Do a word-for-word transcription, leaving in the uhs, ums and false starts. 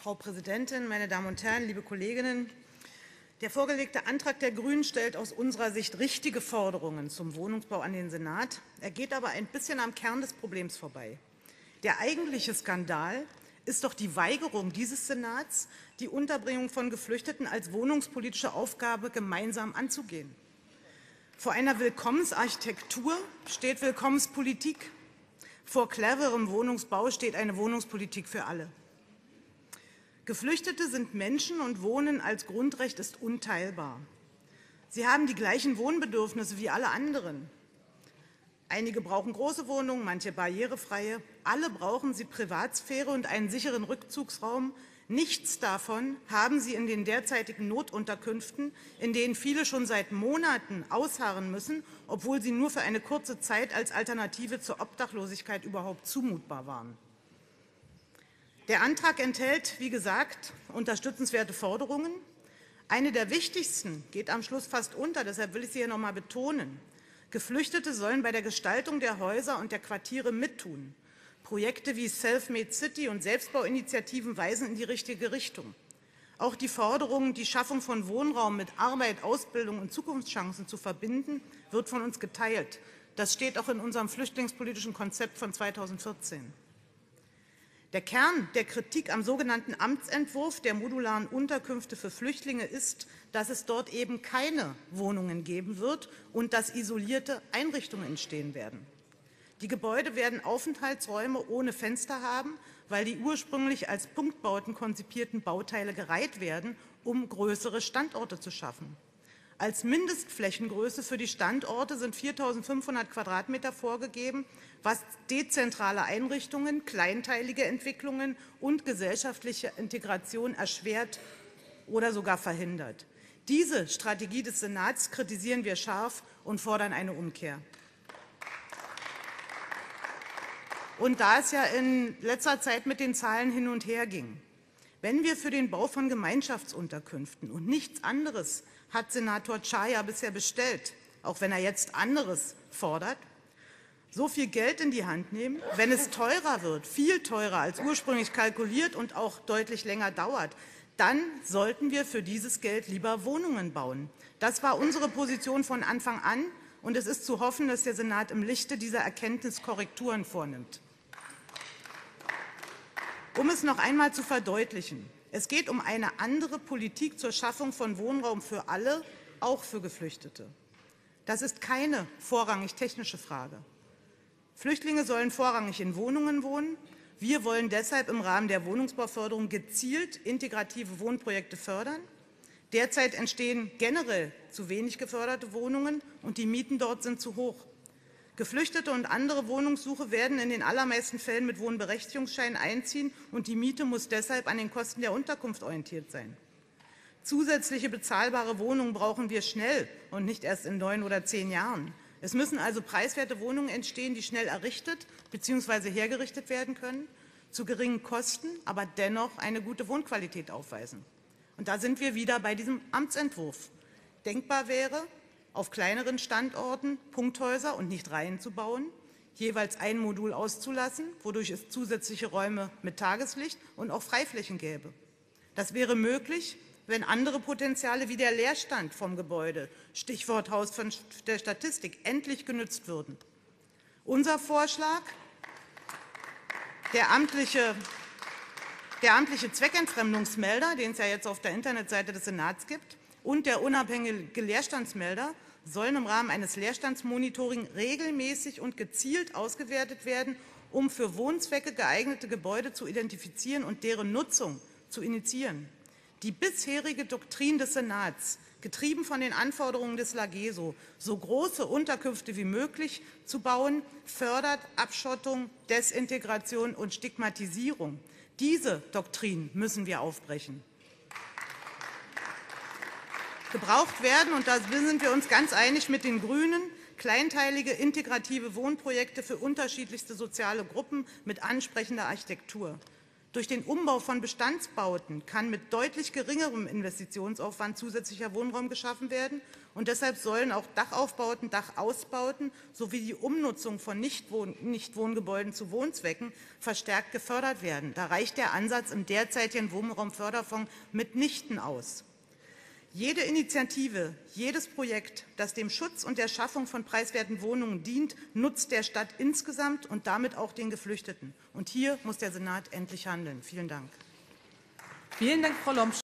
Frau Präsidentin, meine Damen und Herren, liebe Kolleginnen! Der vorgelegte Antrag der Grünen stellt aus unserer Sicht richtige Forderungen zum Wohnungsbau an den Senat. Er geht aber ein bisschen am Kern des Problems vorbei. Der eigentliche Skandal ist doch die Weigerung dieses Senats, die Unterbringung von Geflüchteten als wohnungspolitische Aufgabe gemeinsam anzugehen. Vor einer Willkommensarchitektur steht Willkommenspolitik. Vor cleverem Wohnungsbau steht eine Wohnungspolitik für alle. Geflüchtete sind Menschen und Wohnen als Grundrecht ist unteilbar. Sie haben die gleichen Wohnbedürfnisse wie alle anderen. Einige brauchen große Wohnungen, manche barrierefreie. Alle brauchen sie Privatsphäre und einen sicheren Rückzugsraum. Nichts davon haben sie in den derzeitigen Notunterkünften, in denen viele schon seit Monaten ausharren müssen, obwohl sie nur für eine kurze Zeit als Alternative zur Obdachlosigkeit überhaupt zumutbar waren. Der Antrag enthält, wie gesagt, unterstützenswerte Forderungen. Eine der wichtigsten geht am Schluss fast unter, deshalb will ich sie hier noch einmal betonen. Geflüchtete sollen bei der Gestaltung der Häuser und der Quartiere mittun. Projekte wie Self-Made City und Selbstbauinitiativen weisen in die richtige Richtung. Auch die Forderung, die Schaffung von Wohnraum mit Arbeit, Ausbildung und Zukunftschancen zu verbinden, wird von uns geteilt. Das steht auch in unserem flüchtlingspolitischen Konzept von zweitausendvierzehn. Der Kern der Kritik am sogenannten Amtsentwurf der modularen Unterkünfte für Flüchtlinge ist, dass es dort eben keine Wohnungen geben wird und dass isolierte Einrichtungen entstehen werden. Die Gebäude werden Aufenthaltsräume ohne Fenster haben, weil die ursprünglich als Punktbauten konzipierten Bauteile gereiht werden, um größere Standorte zu schaffen. Als Mindestflächengröße für die Standorte sind viertausendfünfhundert Quadratmeter vorgegeben, was dezentrale Einrichtungen, kleinteilige Entwicklungen und gesellschaftliche Integration erschwert oder sogar verhindert. Diese Strategie des Senats kritisieren wir scharf und fordern eine Umkehr. Und da es ja in letzter Zeit mit den Zahlen hin und her ging, wenn wir für den Bau von Gemeinschaftsunterkünften und nichts anderes hat Senator Czaja bisher bestellt, auch wenn er jetzt anderes fordert, so viel Geld in die Hand nehmen, wenn es teurer wird, viel teurer als ursprünglich kalkuliert und auch deutlich länger dauert, dann sollten wir für dieses Geld lieber Wohnungen bauen. Das war unsere Position von Anfang an, und es ist zu hoffen, dass der Senat im Lichte dieser Erkenntnis Korrekturen vornimmt. Um es noch einmal zu verdeutlichen: Es geht um eine andere Politik zur Schaffung von Wohnraum für alle, auch für Geflüchtete. Das ist keine vorrangig technische Frage. Flüchtlinge sollen vorrangig in Wohnungen wohnen. Wir wollen deshalb im Rahmen der Wohnungsbauförderung gezielt integrative Wohnprojekte fördern. Derzeit entstehen generell zu wenig geförderte Wohnungen, und die Mieten dort sind zu hoch. Geflüchtete und andere Wohnungssuche werden in den allermeisten Fällen mit Wohnberechtigungsschein einziehen, und die Miete muss deshalb an den Kosten der Unterkunft orientiert sein. Zusätzliche bezahlbare Wohnungen brauchen wir schnell und nicht erst in neun oder zehn Jahren. Es müssen also preiswerte Wohnungen entstehen, die schnell errichtet bzw. hergerichtet werden können, zu geringen Kosten, aber dennoch eine gute Wohnqualität aufweisen. Und da sind wir wieder bei diesem Amtsentwurf. Denkbar wäre, auf kleineren Standorten Punkthäuser und nicht Reihen zu bauen, jeweils ein Modul auszulassen, wodurch es zusätzliche Räume mit Tageslicht und auch Freiflächen gäbe. Das wäre möglich, wenn andere Potenziale wie der Leerstand vom Gebäude, Stichwort Haus von der Statistik, endlich genützt würden. Unser Vorschlag, der amtliche, der amtliche Zweckentfremdungsmelder, den es ja jetzt auf der Internetseite des Senats gibt, und der unabhängige Leerstandsmelder sollen im Rahmen eines Leerstandsmonitoring regelmäßig und gezielt ausgewertet werden, um für Wohnzwecke geeignete Gebäude zu identifizieren und deren Nutzung zu initiieren. Die bisherige Doktrin des Senats, getrieben von den Anforderungen des LAGESO, so große Unterkünfte wie möglich zu bauen, fördert Abschottung, Desintegration und Stigmatisierung. Diese Doktrin müssen wir aufbrechen. Gebraucht werden, und da sind wir uns ganz einig mit den Grünen, kleinteilige, integrative Wohnprojekte für unterschiedlichste soziale Gruppen mit ansprechender Architektur. Durch den Umbau von Bestandsbauten kann mit deutlich geringerem Investitionsaufwand zusätzlicher Wohnraum geschaffen werden. Und deshalb sollen auch Dachaufbauten, Dachausbauten sowie die Umnutzung von Nichtwohn- Nichtwohngebäuden zu Wohnzwecken verstärkt gefördert werden. Da reicht der Ansatz im derzeitigen Wohnraumförderfonds mitnichten aus. Jede Initiative, jedes Projekt, das dem Schutz und der Schaffung von preiswerten Wohnungen dient, nutzt der Stadt insgesamt und damit auch den Geflüchteten. Und hier muss der Senat endlich handeln. Vielen Dank. Vielen Dank, Frau Lomsch.